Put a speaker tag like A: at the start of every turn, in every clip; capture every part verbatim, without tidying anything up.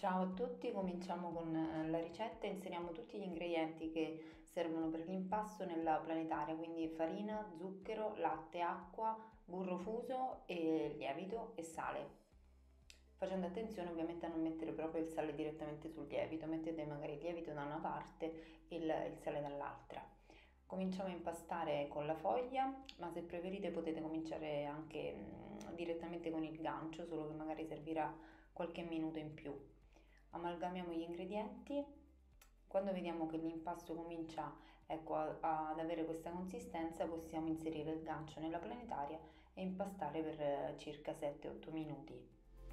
A: Ciao a tutti, cominciamo con eh, la ricetta. Inseriamo tutti gli ingredienti che servono per l'impasto nella planetaria, quindi farina, zucchero, latte, acqua, burro fuso e lievito e sale. Facendo attenzione ovviamente a non mettere proprio il sale direttamente sul lievito, mettete magari il lievito da una parte e il, il sale dall'altra. Cominciamo a impastare con la foglia, ma se preferite potete cominciare anche mh, direttamente con il gancio, solo che magari servirà qualche minuto in più. Amalgamiamo gli ingredienti. Quando vediamo che l'impasto comincia, ecco, a- ad avere questa consistenza, possiamo inserire il gancio nella planetaria e impastare per eh, circa sette otto minuti.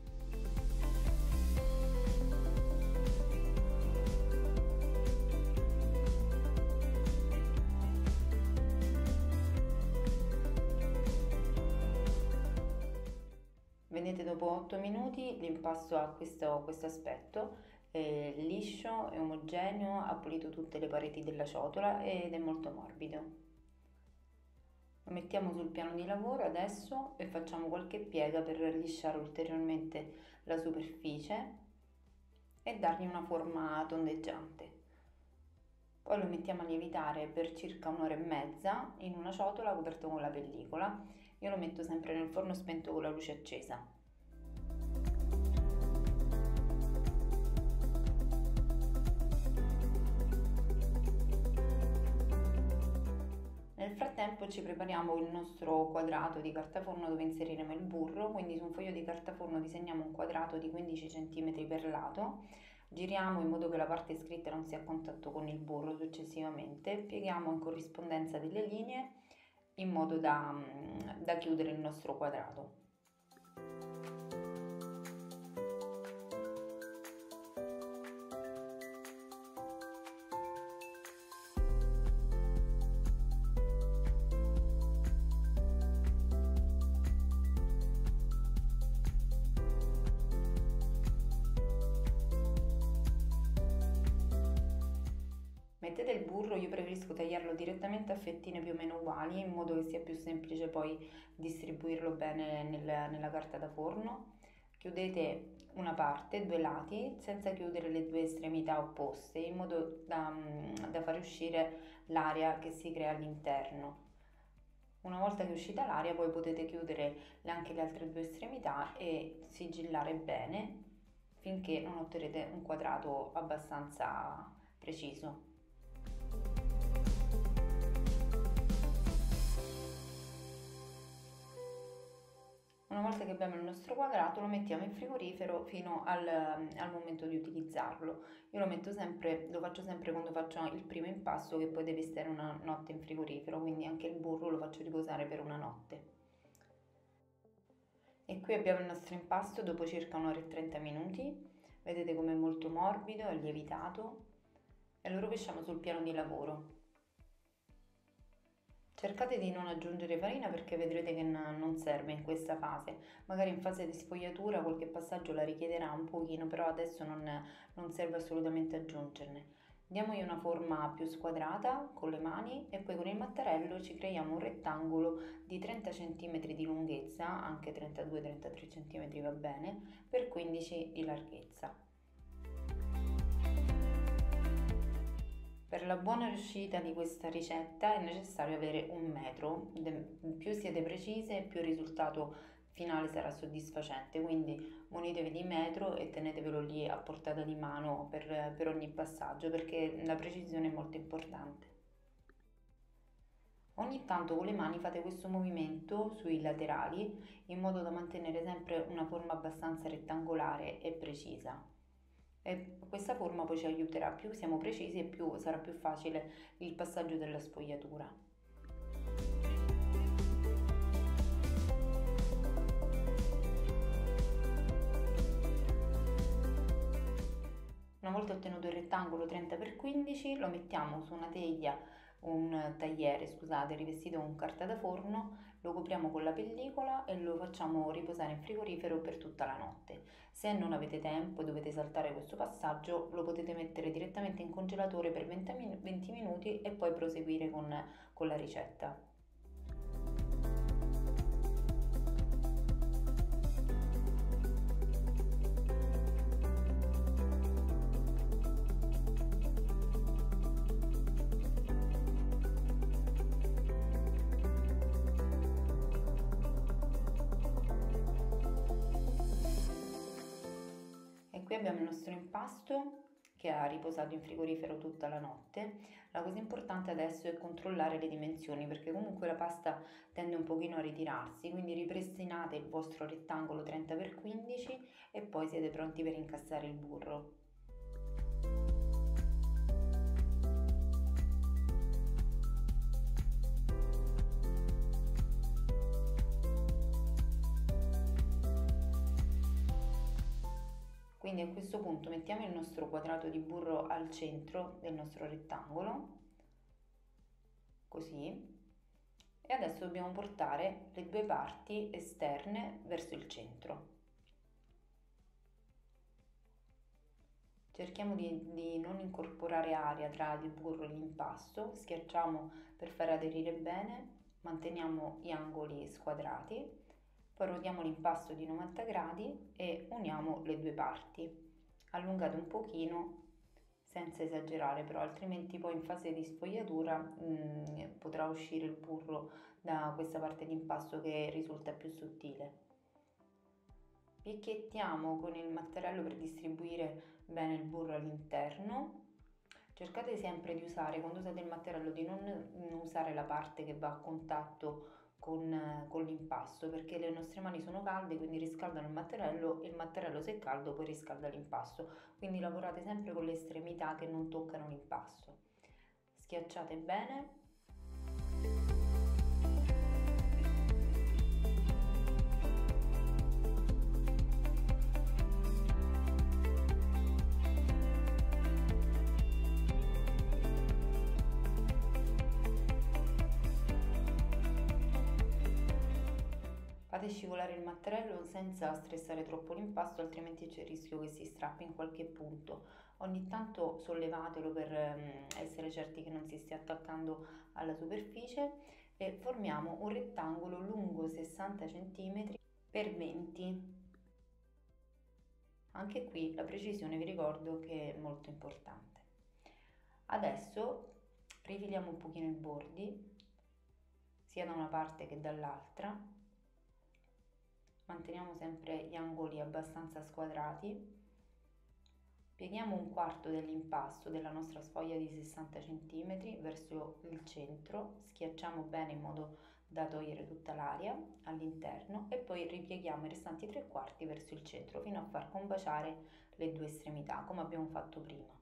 A: Vedete, dopo otto minuti l'impasto ha questo, questo aspetto, eh, liscio e omogeneo, ha pulito tutte le pareti della ciotola ed è molto morbido. Lo mettiamo sul piano di lavoro adesso e facciamo qualche piega per lisciare ulteriormente la superficie e dargli una forma tondeggiante. Poi lo mettiamo a lievitare per circa un'ora e mezza in una ciotola coperta con la pellicola. Io lo metto sempre nel forno spento con la luce accesa. Nel frattempo ci prepariamo il nostro quadrato di carta forno dove inseriremo il burro, quindi su un foglio di carta forno disegniamo un quadrato di quindici centimetri per lato, giriamo in modo che la parte scritta non sia a contatto con il burro successivamente, pieghiamo in corrispondenza delle linee in modo da, da chiudere il nostro quadrato. Mettete il burro, io preferisco tagliarlo direttamente a fettine più o meno uguali in modo che sia più semplice poi distribuirlo bene nel, nella carta da forno. Chiudete una parte, due lati, senza chiudere le due estremità opposte in modo da, da fare uscire l'aria che si crea all'interno. Una volta che è uscita l'aria poi potete chiudere anche le altre due estremità e sigillare bene finché non otterrete un quadrato abbastanza preciso. Una volta che abbiamo il nostro quadrato lo mettiamo in frigorifero fino al, al momento di utilizzarlo. Io lo metto sempre, lo faccio sempre quando faccio il primo impasto che poi deve stare una notte in frigorifero, quindi anche il burro lo faccio riposare per una notte. E qui abbiamo il nostro impasto dopo circa un'ora e trenta minuti, vedete com'è molto morbido, è lievitato e lo rovesciamo sul piano di lavoro. Cercate di non aggiungere farina perché vedrete che non serve in questa fase, magari in fase di sfogliatura qualche passaggio la richiederà un pochino, però adesso non, non serve assolutamente aggiungerne. Diamogli una forma più squadrata con le mani e poi con il mattarello ci creiamo un rettangolo di trenta centimetri di lunghezza, anche trentadue trentatré centimetri va bene, per quindici di larghezza. Per la buona riuscita di questa ricetta è necessario avere un metro, più siete precise più il risultato finale sarà soddisfacente, quindi munitevi di metro e tenetevelo lì a portata di mano per, per ogni passaggio perché la precisione è molto importante. Ogni tanto con le mani fate questo movimento sui laterali in modo da mantenere sempre una forma abbastanza rettangolare e precisa. E questa forma poi ci aiuterà, più siamo precisi e più sarà più facile il passaggio della sfogliatura. Una volta ottenuto il rettangolo trenta per quindici lo mettiamo su una teglia, un tagliere scusate, rivestito con carta da forno, lo copriamo con la pellicola e lo facciamo riposare in frigorifero per tutta la notte. Se non avete tempo e dovete saltare questo passaggio lo potete mettere direttamente in congelatore per venti minuti e poi proseguire con, con la ricetta. abbiamo il nostro impasto che ha riposato in frigorifero tutta la notte. La cosa importante adesso è controllare le dimensioni, perché comunque la pasta tende un pochino a ritirarsi, quindi ripristinate il vostro rettangolo trenta per quindici e poi siete pronti per incassare il burro. Quindi a questo punto mettiamo il nostro quadrato di burro al centro del nostro rettangolo, così, e adesso dobbiamo portare le due parti esterne verso il centro. Cerchiamo di, di non incorporare aria tra il burro e l'impasto, schiacciamo per far aderire bene, manteniamo gli angoli squadrati. Poi ruotiamo l'impasto di novanta gradi e uniamo le due parti. Allungate un pochino senza esagerare, però altrimenti poi in fase di sfogliatura mh, potrà uscire il burro da questa parte di impasto che risulta più sottile. Picchiettiamo con il mattarello per distribuire bene il burro all'interno. Cercate sempre di usare, quando usate il mattarello, di non usare la parte che va a contatto Con, con l'impasto, perché le nostre mani sono calde, quindi riscaldano il mattarello e il mattarello, se è caldo, poi riscalda l'impasto. Quindi lavorate sempre con le estremità che non toccano l'impasto. Schiacciate bene. Fate scivolare il mattarello senza stressare troppo l'impasto, altrimenti c'è il rischio che si strappi in qualche punto. Ogni tanto sollevatelo per essere certi che non si stia attaccando alla superficie e formiamo un rettangolo lungo sessanta centimetri per venti. Anche qui la precisione vi ricordo che è molto importante. Adesso rifiliamo un pochino i bordi, sia da una parte che dall'altra. Manteniamo sempre gli angoli abbastanza squadrati. Pieghiamo un quarto dell'impasto della nostra sfoglia di sessanta centimetri verso il centro, schiacciamo bene in modo da togliere tutta l'aria all'interno e poi ripieghiamo i restanti tre quarti verso il centro fino a far combaciare le due estremità, come abbiamo fatto prima.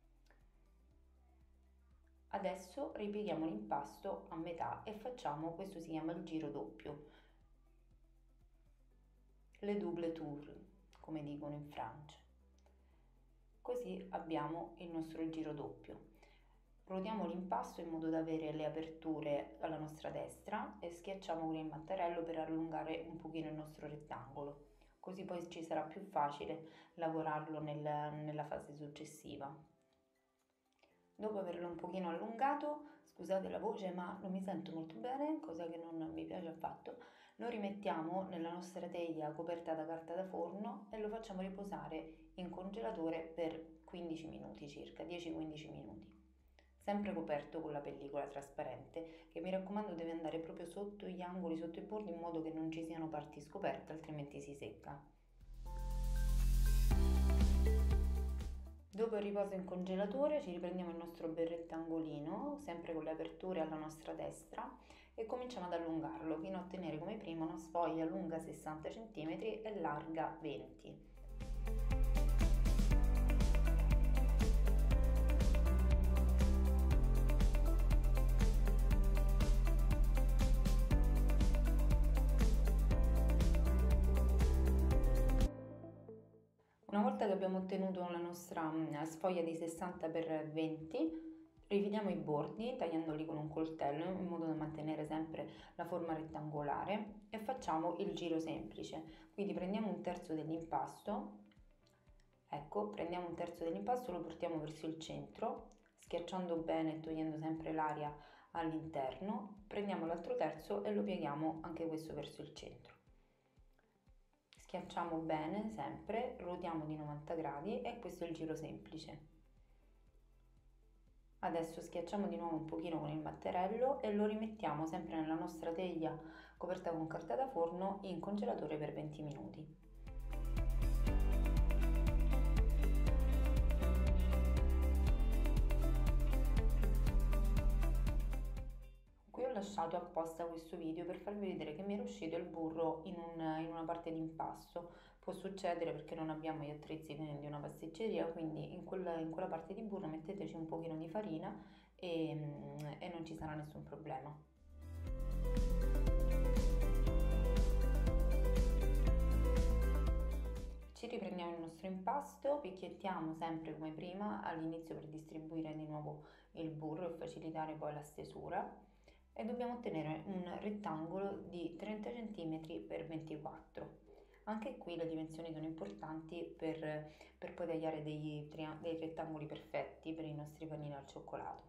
A: Adesso ripieghiamo l'impasto a metà e facciamo, questo si chiama il giro doppio, le double tour, come dicono in Francia. Così abbiamo il nostro giro doppio. Ruotiamo l'impasto in modo da avere le aperture alla nostra destra e schiacciamo con il mattarello per allungare un pochino il nostro rettangolo, così poi ci sarà più facile lavorarlo nel, nella fase successiva. Dopo averlo un pochino allungato, scusate la voce ma non mi sento molto bene, cosa che non mi piace affatto, lo rimettiamo nella nostra teglia coperta da carta da forno e lo facciamo riposare in congelatore per quindici minuti circa, dieci quindici minuti. Sempre coperto con la pellicola trasparente, che mi raccomando deve andare proprio sotto gli angoli, sotto i bordi, in modo che non ci siano parti scoperte, altrimenti si secca. Dopo il riposo in congelatore ci riprendiamo il nostro bel rettangolino, sempre con le aperture alla nostra destra, e cominciamo ad allungarlo fino a ottenere come prima una sfoglia lunga sessanta centimetri e larga venti. Una volta che abbiamo ottenuto la nostra sfoglia di sessanta per venti, rifiliamo i bordi tagliandoli con un coltello in modo da mantenere sempre la forma rettangolare e facciamo il giro semplice. Quindi prendiamo un terzo dell'impasto, ecco, prendiamo un terzo dell'impasto, lo portiamo verso il centro, schiacciando bene e togliendo sempre l'aria all'interno, prendiamo l'altro terzo e lo pieghiamo anche questo verso il centro. Schiacciamo bene sempre, ruotiamo di novanta gradi e questo è il giro semplice. Adesso schiacciamo di nuovo un pochino con il mattarello e lo rimettiamo sempre nella nostra teglia coperta con carta da forno in congelatore per venti minuti. ho lasciato apposta questo video per farvi vedere che mi era uscito il burro in, un, in una parte di impasto. Può succedere perché non abbiamo gli attrezzi di una pasticceria, quindi in quella, in quella parte di burro metteteci un pochino di farina e, e non ci sarà nessun problema. Ci riprendiamo il nostro impasto, picchiettiamo sempre come prima all'inizio per distribuire di nuovo il burro e facilitare poi la stesura, e dobbiamo ottenere un rettangolo di trenta centimetri per ventiquattro. Anche qui le dimensioni sono importanti per, per poi tagliare dei, dei rettangoli perfetti per i nostri panini al cioccolato.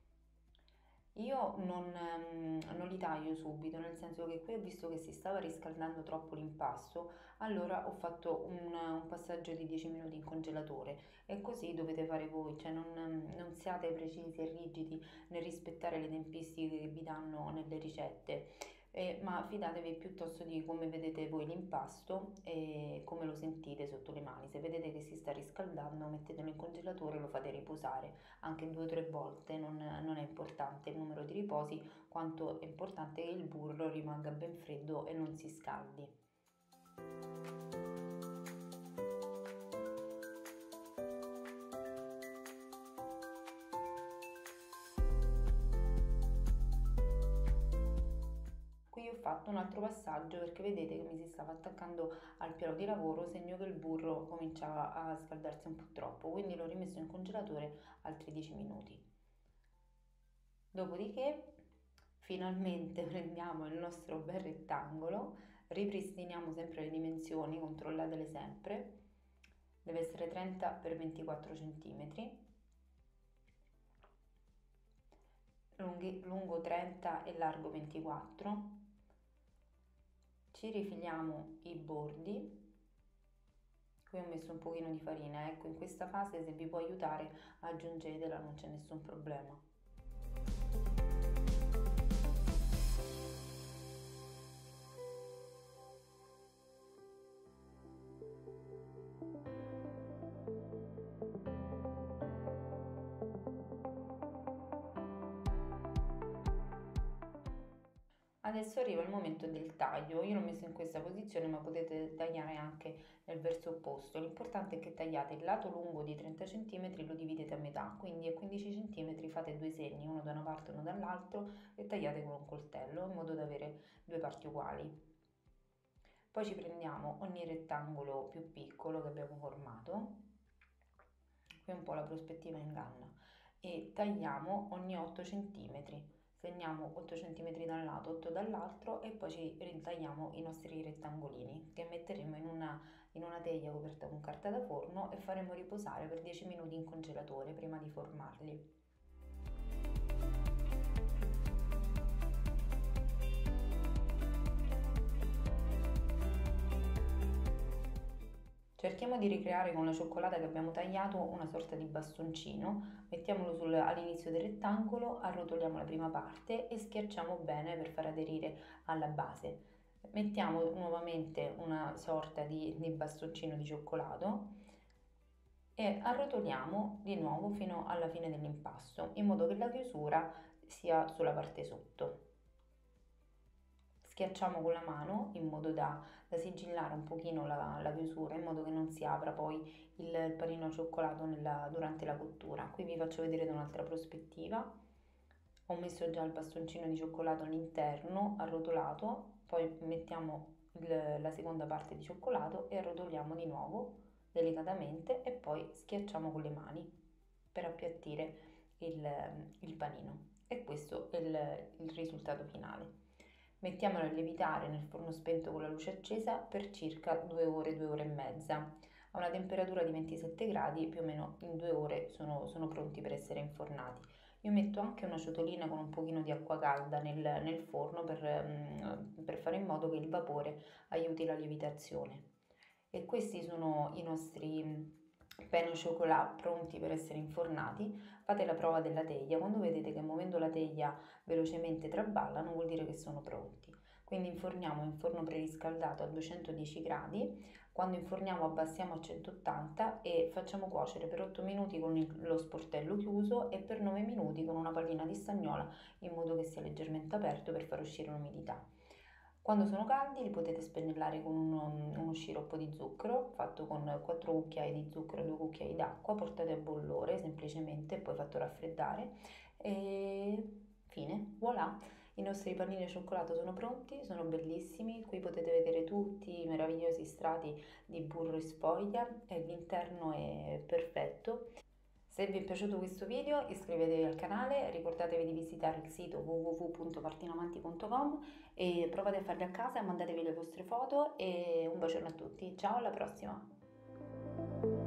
A: Io non, ehm, non li taglio subito, nel senso che qui ho visto che si stava riscaldando troppo l'impasto, allora ho fatto un, un passaggio di dieci minuti in congelatore, e così dovete fare voi, cioè non, non siate precisi e rigidi nel rispettare le tempistiche che vi danno nelle ricette. Eh, ma fidatevi piuttosto di come vedete voi l'impasto e come lo sentite sotto le mani. Se vedete che si sta riscaldando, mettetelo in congelatore e lo fate riposare anche due o tre volte. Non, non è importante il numero di riposi, quanto è importante che il burro rimanga ben freddo e non si scaldi. Qui ho fatto un altro passaggio perché vedete che mi si stava attaccando al piano di lavoro, segno che il burro cominciava a scaldarsi un po' troppo, quindi l'ho rimesso in congelatore altri dieci minuti. Dopodiché finalmente prendiamo il nostro bel rettangolo, ripristiniamo sempre le dimensioni, controllatele sempre, deve essere trenta per ventiquattro centimetri, lungo trenta e largo ventiquattro. Ci rifiliamo i bordi. Qui ho messo un pochino di farina, ecco, in questa fase se vi può aiutare aggiungetela, non c'è nessun problema. Adesso arriva il momento del taglio. Io l'ho messo in questa posizione, ma potete tagliare anche nel verso opposto. L'importante è che tagliate il lato lungo di trenta centimetri, lo dividete a metà, quindi a quindici centimetri fate due segni, uno da una parte e uno dall'altro, e tagliate con un coltello in modo da avere due parti uguali. Poi ci prendiamo ogni rettangolo più piccolo che abbiamo formato, qui un po' la prospettiva inganna, e tagliamo ogni otto centimetri. Segniamo otto centimetri da un lato, otto dall'altro, e poi ci ritagliamo i nostri rettangolini che metteremo in una, in una teglia coperta con carta da forno e faremo riposare per dieci minuti in congelatore prima di formarli. Cerchiamo di ricreare con la cioccolata che abbiamo tagliato una sorta di bastoncino, mettiamolo sul, all'inizio del rettangolo, arrotoliamo la prima parte e schiacciamo bene per far aderire alla base. Mettiamo nuovamente una sorta di, di bastoncino di cioccolato e arrotoliamo di nuovo fino alla fine dell'impasto, in modo che la chiusura sia sulla parte sotto. Schiacciamo con la mano in modo da, da sigillare un pochino la, la chiusura, in modo che non si apra poi il, il panino al cioccolato nella, durante la cottura. Qui vi faccio vedere da un'altra prospettiva. Ho messo già il bastoncino di cioccolato all'interno, arrotolato, poi mettiamo il, la seconda parte di cioccolato e arrotoliamo di nuovo delicatamente, e poi schiacciamo con le mani per appiattire il, il panino. E questo è il, il risultato finale. Mettiamolo a lievitare nel forno spento con la luce accesa per circa due ore, due ore e mezza. A una temperatura di ventisette gradi, più o meno in due ore sono, sono pronti per essere infornati. Io metto anche una ciotolina con un pochino di acqua calda nel, nel forno per, per fare in modo che il vapore aiuti la lievitazione. E questi sono i nostri pain au chocolat pronti per essere infornati. Fate la prova della teglia, quando vedete che muovendo la teglia velocemente traballano vuol dire che sono pronti. Quindi inforniamo in forno preriscaldato a duecentodieci gradi Quando inforniamo abbassiamo a centottanta e facciamo cuocere per otto minuti con il- lo sportello chiuso e per nove minuti con una pallina di stagnola in modo che sia leggermente aperto per far uscire l'umidità. Quando sono caldi li potete spennellare con uno, uno sciroppo di zucchero fatto con quattro cucchiai di zucchero e due cucchiai d'acqua, portate a bollore semplicemente e poi fatto raffreddare e fine, voilà! I nostri pannini al cioccolato sono pronti, sono bellissimi, qui potete vedere tutti i meravigliosi strati di burro e sfoglia e l'interno è perfetto. Se vi è piaciuto questo video iscrivetevi al canale, ricordatevi di visitare il sito w w w punto martinamanti punto com e provate a farli a casa, mandatevi le vostre foto e un bacione a tutti, ciao alla prossima!